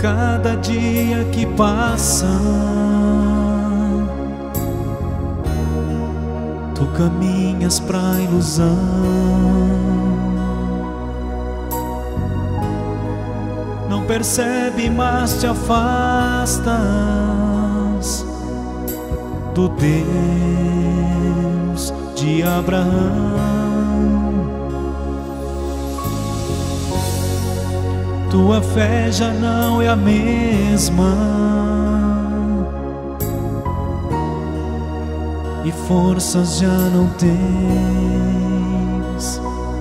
cada dia que passa, tu caminhas pra ilusão. Não percebe, mas te afastas do Deus de Abraão. Tua fé já não é a mesma e forças já não tens.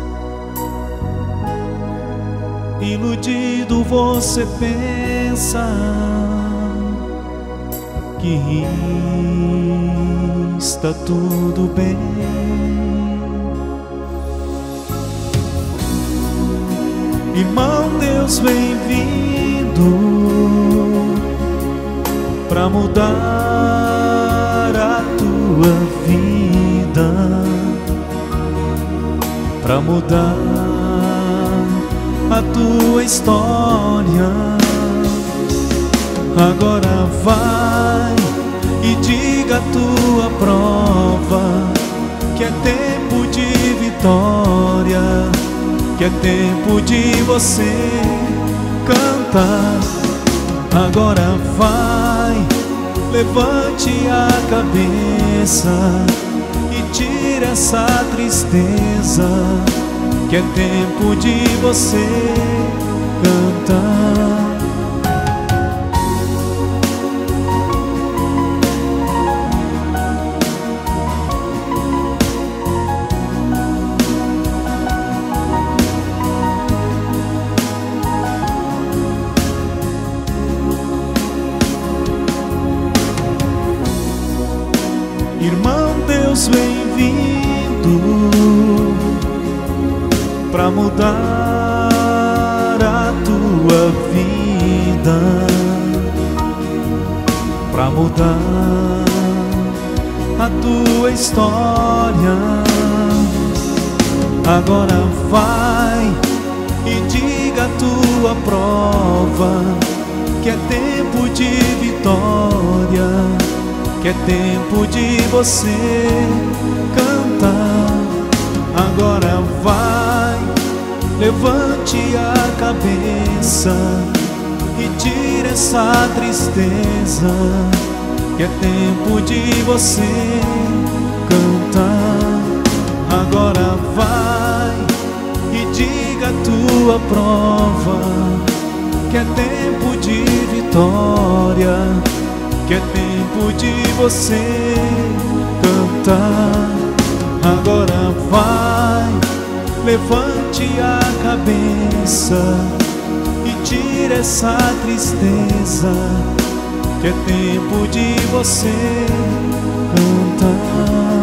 Iludido você pensa que está tudo bem. Irmão, Deus vem vindo pra mudar a tua vida, pra mudar a tua história. Agora vai e diga a tua prova que é tempo de vitória, que é tempo de você cantar. Agora vai, levante a cabeça e tire essa tristeza, que é tempo de você cantar. Irmão, Deus vem vindo pra mudar a tua vida, pra mudar a tua história. Agora vai e diga a tua prova que é tempo de vitória, que é tempo de você cantar. Agora vai, levante a cabeça e tire essa tristeza, que é tempo de você cantar. Agora vai e diga a tua prova que é tempo de vitória, que é tempo de você cantar. Agora vai, levante a cabeça e tire essa tristeza, que é tempo de você cantar.